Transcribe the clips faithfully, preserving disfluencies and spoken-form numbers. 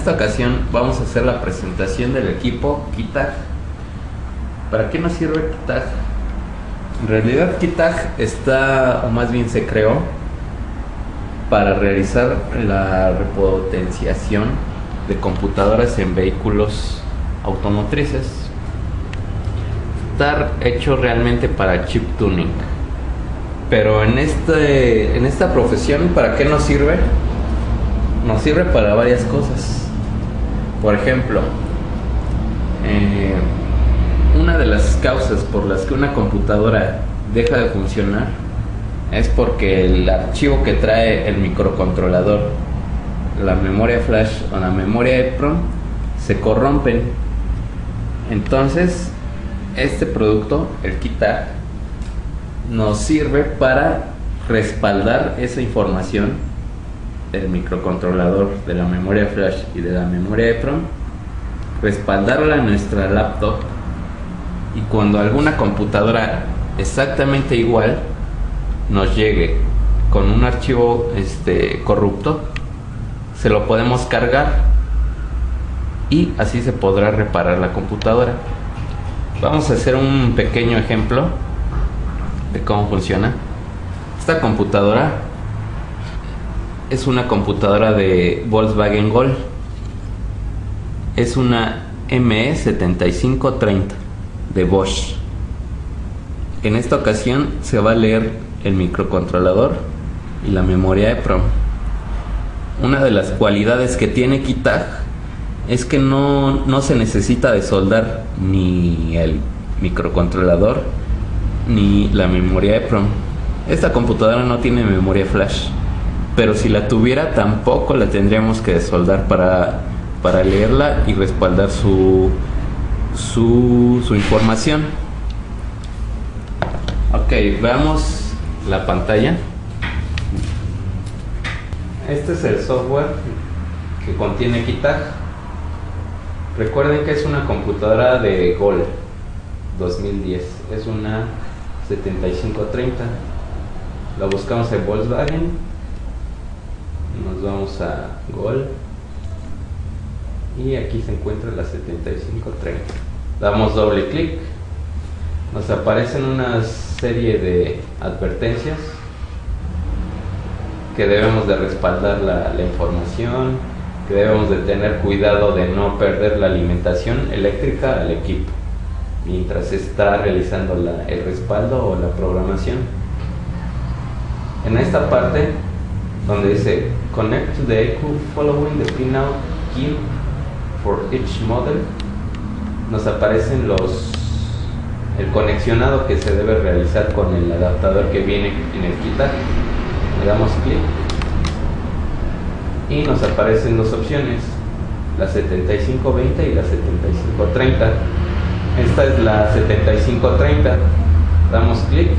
esta ocasión vamos a hacer la presentación del equipo KeyTag. ¿Para qué nos sirve KeyTag? En realidad KeyTag está, o más bien se creó, para realizar la repotenciación de computadoras en vehículos automotrices. Está hecho realmente para chip tuning. Pero en este, en esta profesión, ¿para qué nos sirve? Nos sirve para varias cosas. Por ejemplo, eh, una de las causas por las que una computadora deja de funcionar es porque el archivo que trae el microcontrolador, la memoria flash o la memoria EEPROM, se corrompen. Entonces, este producto, el KeyTag, nos sirve para respaldar esa información del microcontrolador, de la memoria flash y de la memoria EEPROM, respaldarla en nuestra laptop, y cuando alguna computadora exactamente igual nos llegue con un archivo este, corrupto, se lo podemos cargar y así se podrá reparar la computadora. Vamos a hacer un pequeño ejemplo de cómo funciona. Esta computadora es una computadora de Volkswagen Gol. Es una M E setenta y cinco treinta de Bosch. En esta ocasión se va a leer el microcontrolador y la memoria EEPROM. Una de las cualidades que tiene KeyTag es que no, no se necesita de soldar ni el microcontrolador ni la memoria EEPROM. Esta computadora no tiene memoria flash, pero si la tuviera tampoco la tendríamos que soldar para, para leerla y respaldar su, su, su información. Ok, veamos la pantalla. Este es el software que contiene KeyTag. Recuerden que es una computadora de Gol dos mil diez, es una setenta y cinco treinta. La buscamos en Volkswagen, nos vamos a Gol y aquí se encuentra la setenta y cinco treinta. Damos doble clic, nos aparecen una serie de advertencias que debemos de respaldar la, la información, que debemos de tener cuidado de no perder la alimentación eléctrica al equipo mientras se está realizando la, el respaldo o la programación. En esta parte donde dice Connect to the E Q following the pinout key for each model, nos aparecen los el conexionado que se debe realizar con el adaptador que viene en el KeyTag. Le damos clic y nos aparecen dos opciones, la setenta y cinco veinte y la setenta y cinco treinta. Esta es la setenta y cinco treinta. Damos clic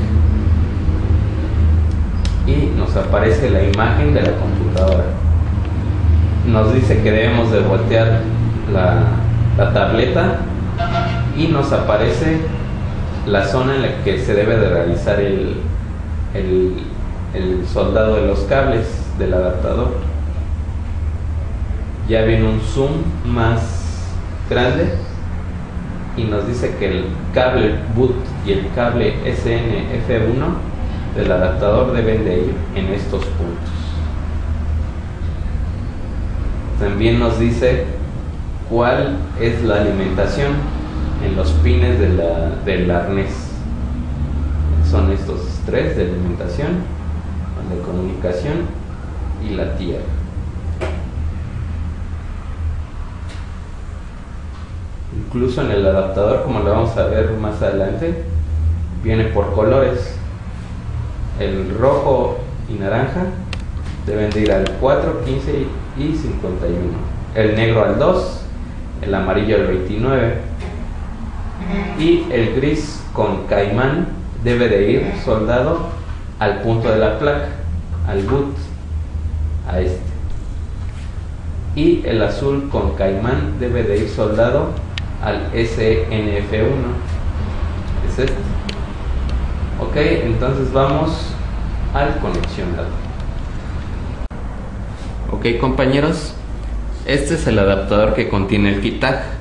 y nos aparece la imagen de la computadora. Nos dice que debemos de voltear la, la tableta y nos aparece la zona en la que se debe de realizar el, el, el soldado de los cables del adaptador. Ya viene un zoom más grande y nos dice que el cable boot y el cable S N F uno del adaptador deben de ir en estos puntos. También nos dice cuál es la alimentación en los pines de la, del arnés. Son estos tres de alimentación, de comunicación y la tierra. Incluso en el adaptador, como lo vamos a ver más adelante, viene por colores. El rojo y naranja deben de ir al cuatro, quince y cincuenta y uno. El negro al dos, el amarillo al veintinueve y el gris con caimán debe de ir soldado al punto de la placa, al boot, a este. Y el azul con caimán debe de ir soldado al S N F uno, es este. Ok, entonces vamos al conexionado. Ok, compañeros, este es el adaptador que contiene el kit tag.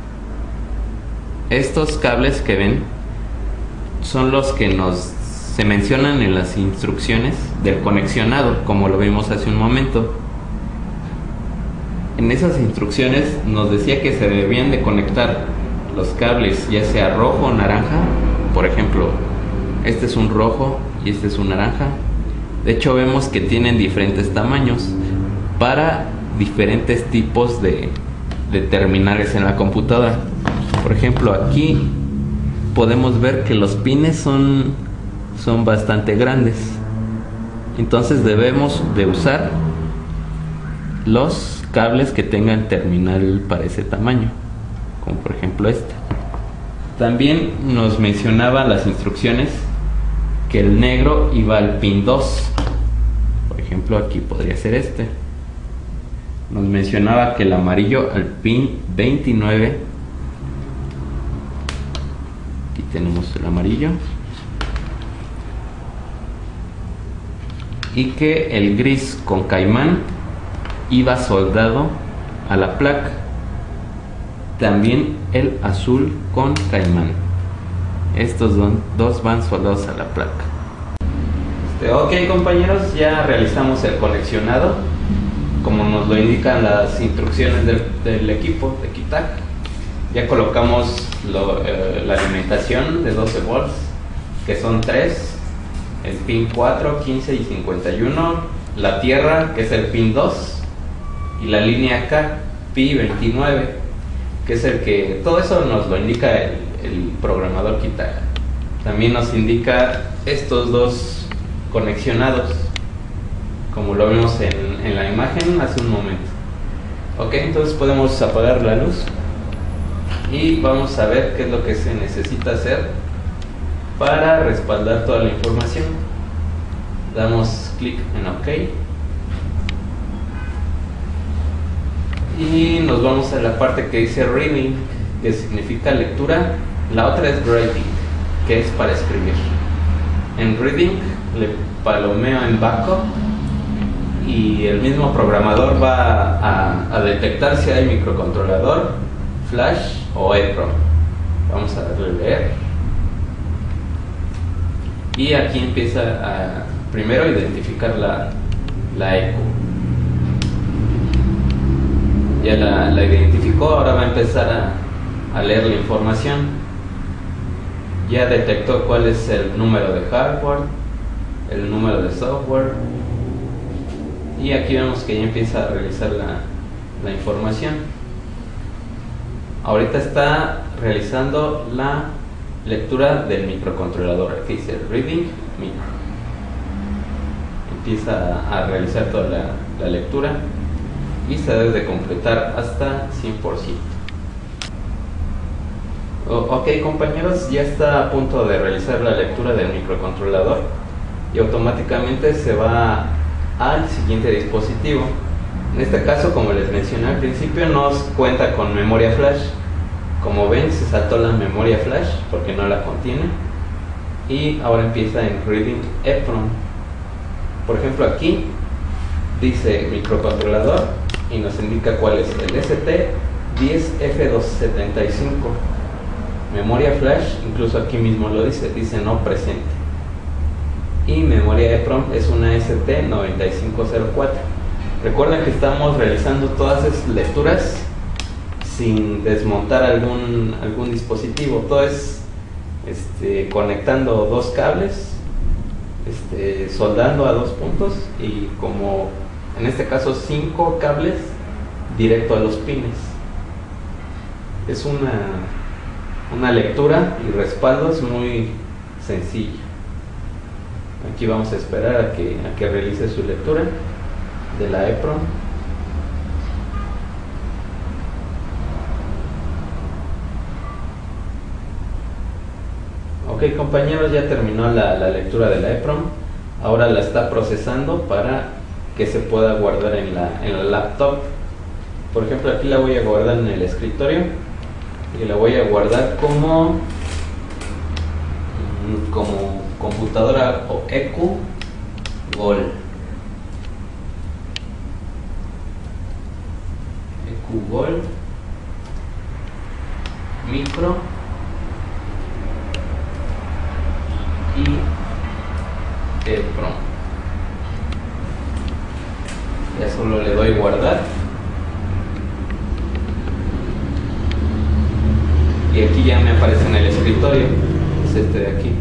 Estos cables que ven son los que nos se mencionan en las instrucciones del conexionado, como lo vimos hace un momento. En esas instrucciones nos decía que se debían de conectar los cables ya sea rojo o naranja. Por ejemplo, este es un rojo y este es un naranja. De hecho, vemos que tienen diferentes tamaños para diferentes tipos de, de terminales en la computadora. Por ejemplo, aquí podemos ver que los pines son, son bastante grandes. Entonces debemos de usar los cables que tengan terminal para ese tamaño, como por ejemplo este. También nos mencionaba las instrucciones que el negro iba al pin dos. Por ejemplo, aquí podría ser este. Nos mencionaba que el amarillo al pin veintinueve. Aquí tenemos el amarillo. Y que el gris con caimán iba soldado a la placa. También el azul con caimán. Estos don, dos van soldados a la placa. Este, ok, compañeros, ya realizamos el conexionado como nos lo indican las instrucciones del, del equipo de kit tag. Ya colocamos lo, eh, la alimentación de doce volts, que son tres, el pin cuatro, quince y cincuenta y uno, la tierra, que es el pin dos, y la línea K, pi veintinueve, que es el que, todo eso nos lo indica el, el programador kit tag. También nos indica estos dos conexionados, como lo vimos en, en la imagen hace un momento. Ok, entonces podemos apagar la luz y vamos a ver qué es lo que se necesita hacer para respaldar toda la información. Damos clic en OK y nos vamos a la parte que dice reading, que significa lectura. La otra es writing, que es para escribir. En reading le palomeo en backup y el mismo programador va a, a detectar si hay microcontrolador, flash o EEPROM. Vamos a darle leer y aquí empieza a primero identificar la, la E Q. Ya la, la identificó, ahora va a empezar a, a leer la información. Ya detectó cuál es el número de hardware, el número de software, y aquí vemos que ya empieza a realizar la, la información. Ahorita está realizando la lectura del microcontrolador. Aquí dice reading micro. Empieza a, a realizar toda la, la lectura y se debe de completar hasta cien por ciento. Ok, compañeros, ya está a punto de realizar la lectura del microcontrolador y automáticamente se va al siguiente dispositivo. En este caso, como les mencioné al principio, no cuenta con memoria flash. Como ven, se saltó la memoria flash porque no la contiene y ahora empieza en reading EEPROM. Por ejemplo, aquí dice microcontrolador y nos indica cuál es el S T diez F doscientos setenta y cinco. Memoria flash, incluso aquí mismo lo dice, dice no presente. Y memoria EEPROM es una S T noventa y cinco cero cuatro. Recuerden que estamos realizando todas esas lecturas sin desmontar algún, algún dispositivo. Todo es este, conectando dos cables, este, soldando a dos puntos y, como en este caso, cinco cables directo a los pines. Es una, una lectura y respaldo, es muy sencilla. Aquí vamos a esperar a que, a que realice su lectura de la EEPROM. Ok, compañeros, ya terminó la, la lectura de la EEPROM. Ahora la está procesando para que se pueda guardar en la, en la laptop. Por ejemplo, aquí la voy a guardar en el escritorio y la voy a guardar como como computadora o E Q Gol. Google Micro y EEPROM. Ya solo le doy guardar. Y aquí ya me aparece en el escritorio, es este de aquí.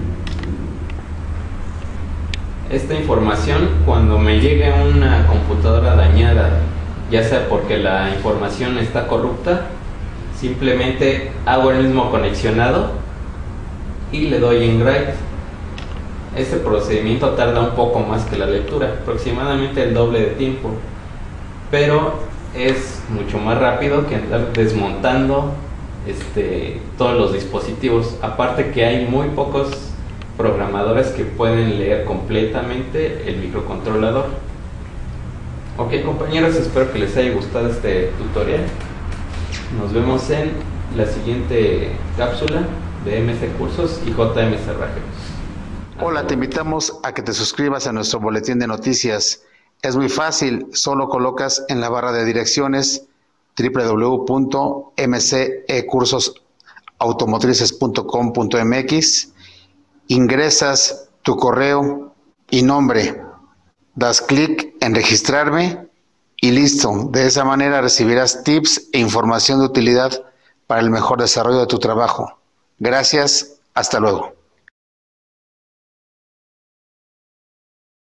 Esta información, cuando me llegue una computadora dañada, ya sea porque la información está corrupta, simplemente hago el mismo conexionado y le doy en write. Este procedimiento tarda un poco más que la lectura, aproximadamente el doble de tiempo, pero es mucho más rápido que andar desmontando este, todos los dispositivos. Aparte que hay muy pocos programadores que pueden leer completamente el microcontrolador. Ok, compañeros, espero que les haya gustado este tutorial. Nos vemos en la siguiente cápsula de M C Cursos y J M Cerrajeros. Hola, te invitamos a que te suscribas a nuestro boletín de noticias. Es muy fácil, solo colocas en la barra de direcciones doble u doble u doble u punto m c e cursos automotrices punto com punto m x, ingresas tu correo y nombre, das clic en registrarme y listo. De esa manera recibirás tips e información de utilidad para el mejor desarrollo de tu trabajo. Gracias, hasta luego.